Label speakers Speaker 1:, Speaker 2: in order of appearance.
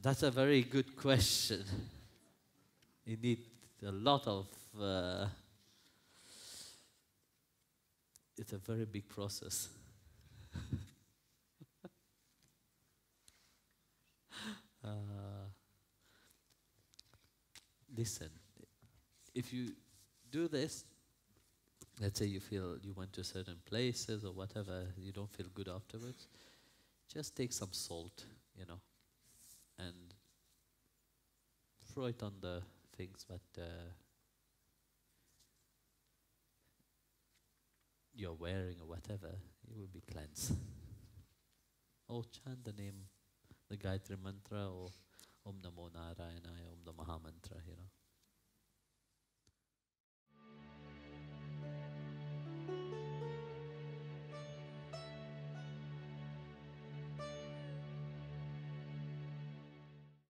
Speaker 1: That's a very good question. You need a lot of... it's a very big process. Listen, if you do this, let's say you feel you went to certain places or whatever, you don't feel good afterwards, just take some salt, and throw it on the things that you're wearing or whatever, you will be cleansed. Or chant the name, the Gayatri Mantra, or Om Namo Narayana, Om the Maha Mantra,